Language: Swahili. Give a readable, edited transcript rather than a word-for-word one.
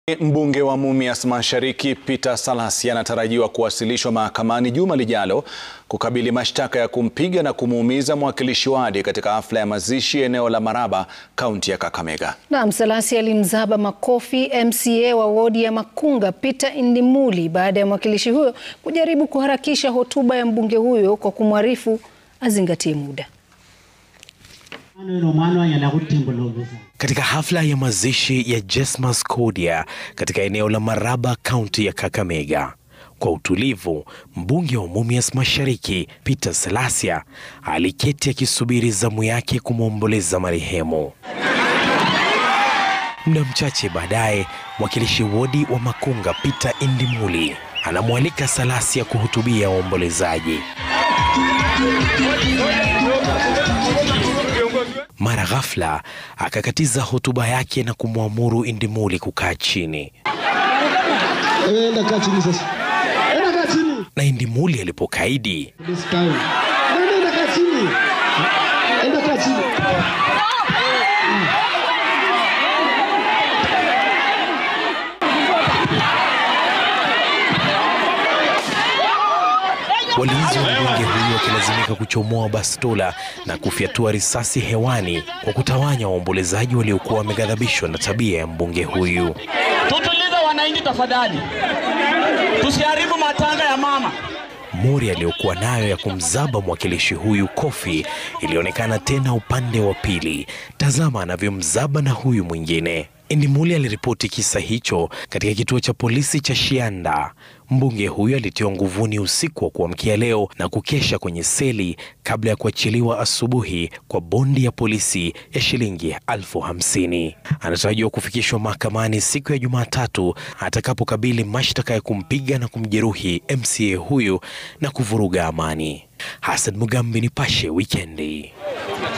Mbunge wa Mumias Mashariki Peter Salasya anatarajiwa kuwasilishwa mahakamani juma lijalo kukabili mashtaka ya kumpiga na kumuumiza mwakilishi wadi katika hafla ya mazishi eneo la Maraba, kaunti ya Kakamega. Naam, Salasya alimzaba makofi MCA wa wadi ya Makunga Peter Indimuli baada ya mwakilishi huyo kujaribu kuharakisha hotuba ya mbunge huyo kwa kumwarifu azingatie muda. Katika hafla ya mazishi ya Kuhujumu katika eneo la Maraba, kaunti ya Kakamega, kwa utulivu, mbunge wa Mumias Mashariki Peter Salasya aliketi akisubiri zamu yake kumwomboleza marehemu. Muda mchache baadaye, mwakilishi wadi wa Makunga Peter Indimuli anamwalika Salasya kuhutubia waombolezaji. Mara ghafla akakatiza hotuba yake na kumwamuru Indimuli kukaa chini. Na Indimuli alipokaidi, walinzi wa mbunge huyo wakilazimika kuchomoa bastola na kufyatua risasi hewani kwa kutawanya waombolezaji waliokuwa wameghadhabishwa na tabia ya mbunge huyu. Tutulize wananchi tafadhali, tusiharibu matanga ya mama. Mori aliyokuwa nayo ya kumzaba mwakilishi huyu kofi ilionekana tena upande wa pili. Tazama anavyomzaba na huyu mwingine. Indimuli aliripoti kisa hicho katika kituo cha polisi cha Shianda. Mbunge huyo alitiwa nguvuni usiku wa kuamkia leo na kukesha kwenye seli kabla ya kuachiliwa asubuhi kwa bondi ya polisi ya shilingi 50,000. Anatarajiwa kufikishwa mahakamani siku ya Jumatatu atakapokabili mashtaka ya kumpiga na kumjeruhi MCA huyu na kuvuruga amani. Hassan Mugambi, Nipashe Wikendi.